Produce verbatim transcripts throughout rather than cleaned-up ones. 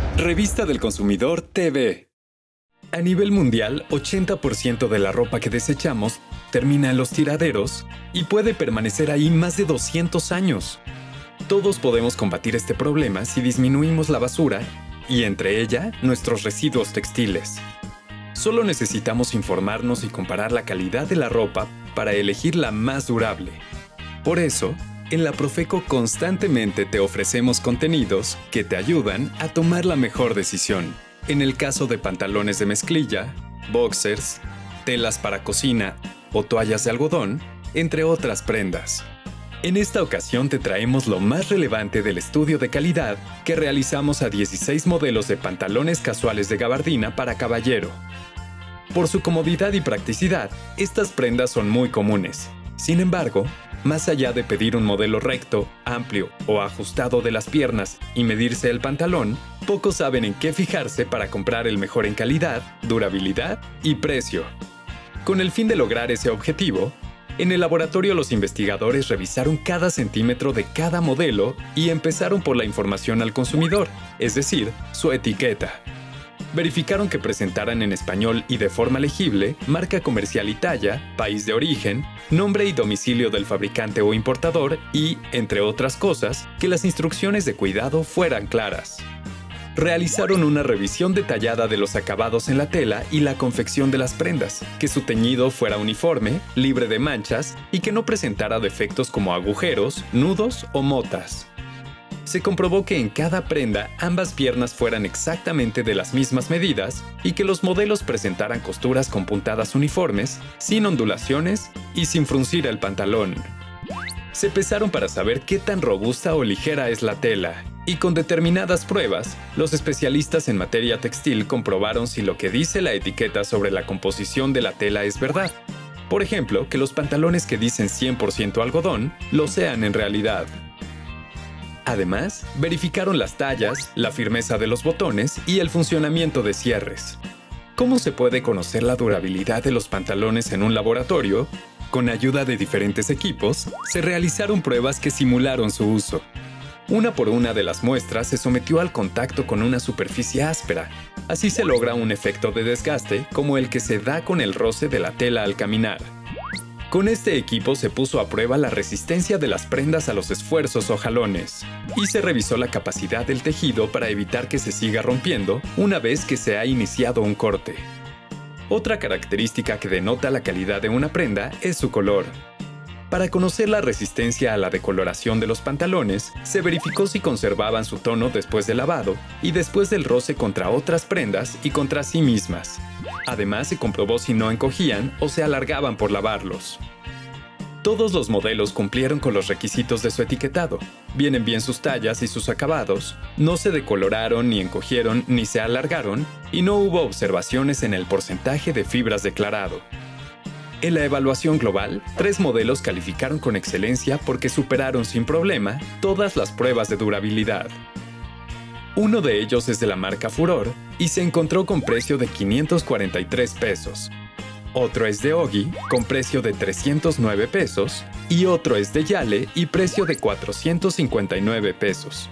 Revista del Consumidor T V. A nivel mundial, ochenta por ciento de la ropa que desechamos termina en los tiraderos y puede permanecer ahí más de doscientos años. Todos podemos combatir este problema si disminuimos la basura y, entre ella, nuestros residuos textiles. Solo necesitamos informarnos y comparar la calidad de la ropa para elegir la más durable. Por eso, en la Profeco constantemente te ofrecemos contenidos que te ayudan a tomar la mejor decisión. En el caso de pantalones de mezclilla, boxers, telas para cocina o toallas de algodón, entre otras prendas. En esta ocasión te traemos lo más relevante del estudio de calidad que realizamos a dieciséis modelos de pantalones casuales de gabardina para caballero. Por su comodidad y practicidad, estas prendas son muy comunes. Sin embargo, más allá de pedir un modelo recto, amplio o ajustado de las piernas y medirse el pantalón, pocos saben en qué fijarse para comprar el mejor en calidad, durabilidad y precio. Con el fin de lograr ese objetivo, en el laboratorio los investigadores revisaron cada centímetro de cada modelo y empezaron por la información al consumidor, es decir, su etiqueta. Verificaron que presentaran en español y de forma legible marca comercial y talla, país de origen, nombre y domicilio del fabricante o importador y, entre otras cosas, que las instrucciones de cuidado fueran claras. Realizaron una revisión detallada de los acabados en la tela y la confección de las prendas, que su teñido fuera uniforme, libre de manchas y que no presentara defectos como agujeros, nudos o motas. Se comprobó que en cada prenda ambas piernas fueran exactamente de las mismas medidas y que los modelos presentaran costuras con puntadas uniformes, sin ondulaciones y sin fruncir el pantalón. Se pesaron para saber qué tan robusta o ligera es la tela, y con determinadas pruebas, los especialistas en materia textil comprobaron si lo que dice la etiqueta sobre la composición de la tela es verdad. Por ejemplo, que los pantalones que dicen cien por ciento algodón lo sean en realidad. Además, verificaron las tallas, la firmeza de los botones y el funcionamiento de cierres. ¿Cómo se puede conocer la durabilidad de los pantalones en un laboratorio? Con ayuda de diferentes equipos, se realizaron pruebas que simularon su uso. Una por una de las muestras se sometió al contacto con una superficie áspera. Así se logra un efecto de desgaste como el que se da con el roce de la tela al caminar. Con este equipo se puso a prueba la resistencia de las prendas a los esfuerzos o jalones, y se revisó la capacidad del tejido para evitar que se siga rompiendo una vez que se ha iniciado un corte. Otra característica que denota la calidad de una prenda es su color. Para conocer la resistencia a la decoloración de los pantalones, se verificó si conservaban su tono después del lavado y después del roce contra otras prendas y contra sí mismas. Además, se comprobó si no encogían o se alargaban por lavarlos. Todos los modelos cumplieron con los requisitos de su etiquetado. Vienen bien sus tallas y sus acabados, no se decoloraron ni encogieron ni se alargaron y no hubo observaciones en el porcentaje de fibras declarado. En la evaluación global, tres modelos calificaron con excelencia porque superaron sin problema todas las pruebas de durabilidad. Uno de ellos es de la marca Furor y se encontró con precio de quinientos cuarenta y tres pesos. Otro es de Oggi, con precio de trescientos nueve pesos, y otro es de Yale y precio de cuatrocientos cincuenta y nueve pesos.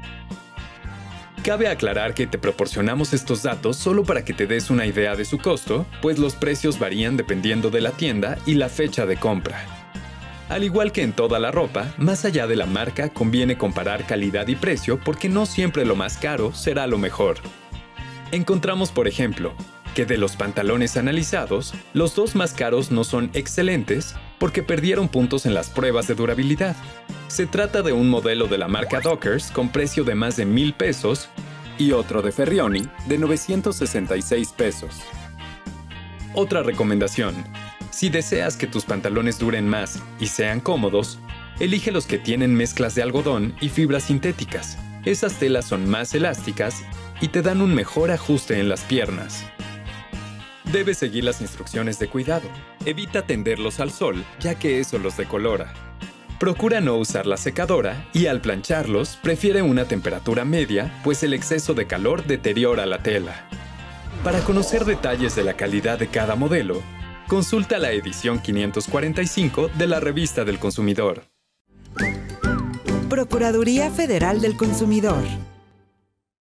Cabe aclarar que te proporcionamos estos datos solo para que te des una idea de su costo, pues los precios varían dependiendo de la tienda y la fecha de compra. Al igual que en toda la ropa, más allá de la marca conviene comparar calidad y precio porque no siempre lo más caro será lo mejor. Encontramos, por ejemplo, que de los pantalones analizados, los dos más caros no son excelentes porque perdieron puntos en las pruebas de durabilidad. Se trata de un modelo de la marca Dockers con precio de más de mil pesos y otro de Ferrioni de novecientos sesenta y seis pesos. Otra recomendación: si deseas que tus pantalones duren más y sean cómodos, elige los que tienen mezclas de algodón y fibras sintéticas. Esas telas son más elásticas y te dan un mejor ajuste en las piernas. Debes seguir las instrucciones de cuidado. Evita tenderlos al sol, ya que eso los decolora. Procura no usar la secadora y al plancharlos, prefiere una temperatura media, pues el exceso de calor deteriora la tela. Para conocer detalles de la calidad de cada modelo, consulta la edición quinientos cuarenta y cinco de la Revista del Consumidor. Procuraduría Federal del Consumidor.